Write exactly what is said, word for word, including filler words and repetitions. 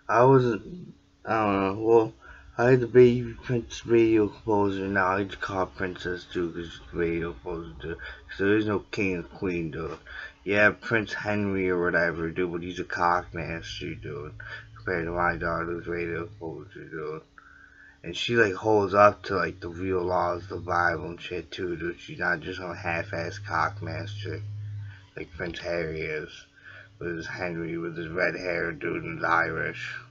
I wasn't. I don't know. Well, I had the baby Prince radio composer. Now I just call Princess too, because she's the radio composer too. So there is no king or queen, dude. Yeah, Prince Henry or whatever, dude, but he's a cock master, dude. Compared to my daughter's radio composer, dude. And she like holds up to like the real laws of the Bible and shit too, dude. She's not just some half-ass cock master like Prince Harry is with his Henry with his red hair, dude, and his Irish.